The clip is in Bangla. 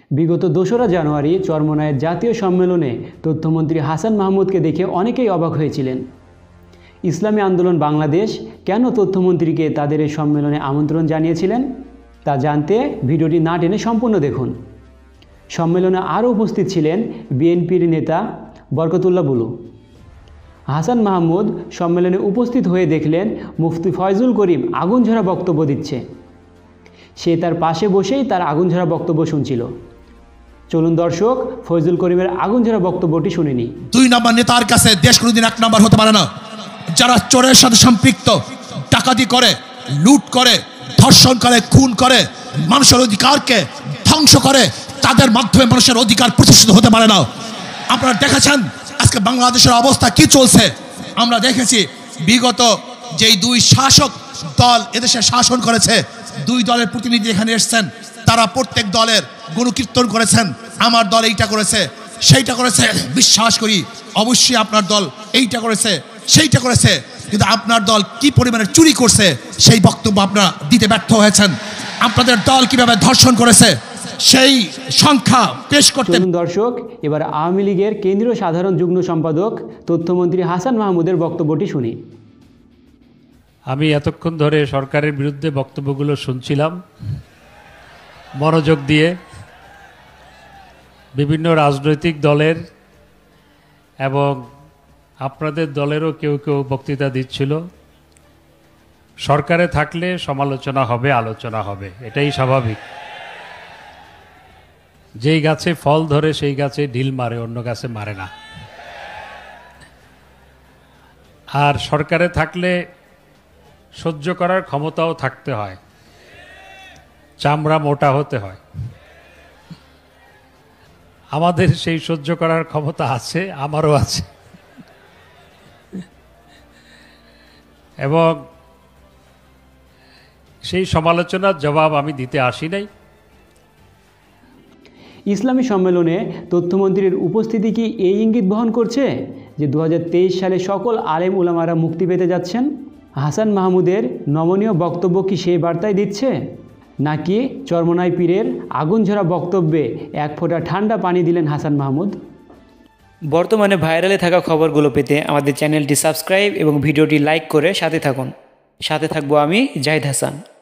বিগত ২রা জানুয়ারি চরমোনাইয়ের জাতীয় সম্মেলনে তথ্যমন্ত্রী হাসান মাহমুদকে দেখে অনেকেই অবাক হয়েছিলেন। ইসলামী আন্দোলন বাংলাদেশ কেন তথ্যমন্ত্রীকে তাদের এই সম্মেলনে আমন্ত্রণ জানিয়েছিলেন তা জানতে ভিডিওটি না টেনে সম্পূর্ণ দেখুন। সম্মেলনে আরও উপস্থিত ছিলেন বিএনপির নেতা বরকতুল্লাহ বুলু। হাসান মাহমুদ সম্মেলনে উপস্থিত হয়ে দেখলেন মুফতি ফয়জুল করিম আগুনঝরা বক্তব্য দিচ্ছে। সে তার পাশে বসেই তার আগুনঝরা বক্তব্য শুনছিল। চলুন দর্শক ফয়জুল করিমের আগুনঝরা বক্তব্যটি শুনে নিই। 2 নম্বর নেতার কাছে দেশ কোনোদিন 1 নম্বর হতে পারে না। যারা চোরের সাথে সম্পৃক্ত, ডাকাতি করে, লুট করে, ধর্ষণ করে, খুন করে, মানুষের অধিকারকে ধ্বংস করে, তাদের মাধ্যমে মানুষের অধিকার প্রতিষ্ঠিত হতে পারে না। আপনারা দেখেছেন আজকে বাংলাদেশের অবস্থা কি চলছে। আমরা দেখেছি বিগত যেই 2 শাসক দল এদেশে শাসন করেছে, 2 দলের প্রতিনিধি এখানে এসেছেন, তারা প্রত্যেক দলের গুণকীর্তন করেছেন। আমার দল এইটা করেছে, সেইটা করেছে। বিশ্বাস করি অবশ্যই আপনার দল এইটা করেছে, সেইটা করেছে, কিন্তু আপনার দল কি পরিমাণে চুরি করছে সেই বক্তব্য আপনারা দিতে ব্যর্থ হয়েছেন। আপনাদের দল কিভাবে ধর্ষণ করেছে সেই সংখ্যা পেশ করতে। দর্শক এবার আওয়ামী লীগের কেন্দ্রীয় সাধারণ যুগ্ম সম্পাদক তথ্যমন্ত্রী হাসান মাহমুদের বক্তব্যটি শুনি। আমি এতক্ষণ ধরে সরকারের বিরুদ্ধে বক্তব্যগুলো শুনছিলাম মনোযোগ দিয়ে। বিভিন্ন রাজনৈতিক দলের এবং আপনাদের দলেরও কেউ কেউ বক্তৃতা দিচ্ছিল। সরকারে থাকলে সমালোচনা হবে, আলোচনা হবে, এটাই স্বাভাবিক। যেই গাছে ফল ধরে সেই গাছে ঢিল মারে, অন্য গাছে মারে না। আর সরকারে থাকলে সহ্য করার ক্ষমতাও থাকতে হয়, চামড়া মোটা হতে হয়। আমাদের সেই সহ্য করার ক্ষমতা আছে, আমারও আছে। এবং সেই সমালোচনার জবাব আমি দিতে আসি নাই। ইসলামী সম্মেলনে তথ্যমন্ত্রীর উপস্থিতি কি এই ইঙ্গিত বহন করছে যে 2023 সালে সকল আলেম উলামারা মুক্তি পেতে যাচ্ছেন? হাসান মাহমুদের নমনীয় বক্তব্য কি সেই বার্তাই দিচ্ছে, নাকি চরমোনাই পীরের আগুনঝরা বক্তব্যে 1 ফোঁটা ঠান্ডা পানি দিলেন হাসান মাহমুদ? বর্তমানে ভাইরালে থাকা খবরগুলো পেতে আমাদের চ্যানেলটি সাবস্ক্রাইব এবং ভিডিওটি লাইক করে সাথে থাকুন। সাথে থাকবো আমি জাহিদ হাসান।